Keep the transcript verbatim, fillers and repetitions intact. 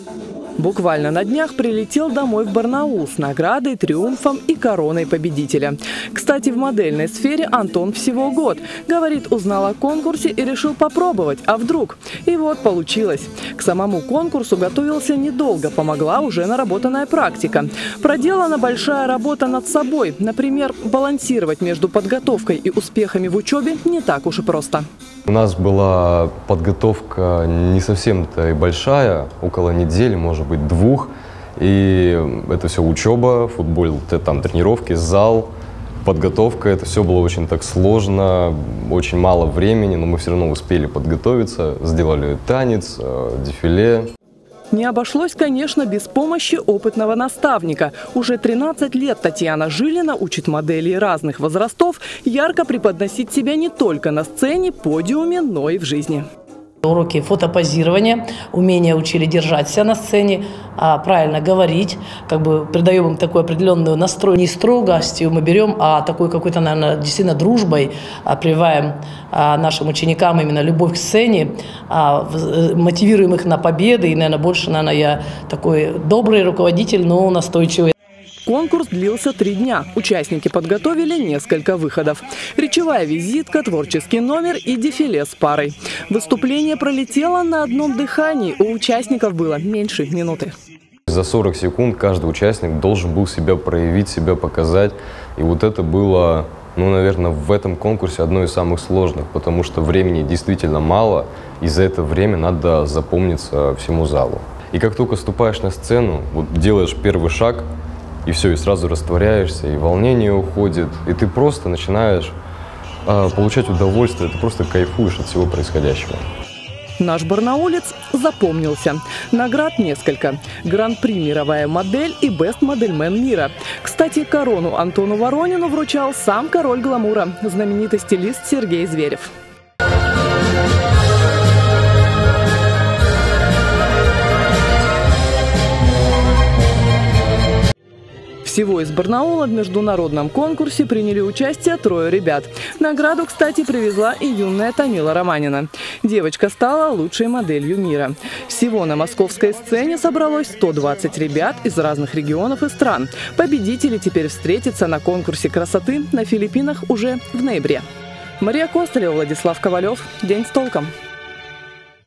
Буквально на днях прилетел домой в Барнаул с наградой, триумфом и короной победителя. Кстати, в модельной сфере Антон всего год. Говорит, узнал о конкурсе и решил попробовать. А вдруг? И вот получилось. К самому конкурсу готовился недолго, помогла уже наработанная практика. Проделана большая работа над собой. Например, балансировать между подготовкой и успехами в учебе не так уж и просто. У нас была подготовка не совсем-то и большая, около недели, может быть, двух. И это все учеба, футбол, там тренировки, зал, подготовка. Это все было очень так сложно, очень мало времени, но мы все равно успели подготовиться, сделали танец, дефиле. Не обошлось, конечно, без помощи опытного наставника. Уже тринадцать лет Татьяна Жилина учит моделей разных возрастов ярко преподносить себя не только на сцене, подиуме, но и в жизни. Уроки фотопозирования, умение учили держать себя на сцене, правильно говорить, как бы придаем им такой определенный настрой. Не строгостью мы берем, а такой какой-то, наверное, действительно дружбой прививаем нашим ученикам именно любовь к сцене, мотивируем их на победы. И, наверное, больше, наверное, я такой добрый руководитель, но настойчивый. Конкурс длился три дня. Участники подготовили несколько выходов. Речевая визитка, творческий номер и дефиле с парой. Выступление пролетело на одном дыхании. У участников было меньше минуты. За сорок секунд каждый участник должен был себя проявить, себя показать. И вот это было, ну, наверное, в этом конкурсе одно из самых сложных, потому что времени действительно мало, и за это время надо запомниться всему залу. И как только ступаешь на сцену, вот делаешь первый шаг, и все, и сразу растворяешься, и волнение уходит, и ты просто начинаешь э, получать удовольствие, ты просто кайфуешь от всего происходящего. Наш барнаулец запомнился. Наград несколько. Гран-при «Мировая модель» и «Бест модельмен мира». Кстати, корону Антону Воронину вручал сам король гламура, знаменитый стилист Сергей Зверев. Всего из Барнаула в международном конкурсе приняли участие трое ребят. Награду, кстати, привезла и юная Тамила Романина. Девочка стала лучшей моделью мира. Всего на московской сцене собралось сто двадцать ребят из разных регионов и стран. Победители теперь встретятся на конкурсе красоты на Филиппинах уже в ноябре. Мария Костылева, Владислав Ковалев. День с толком.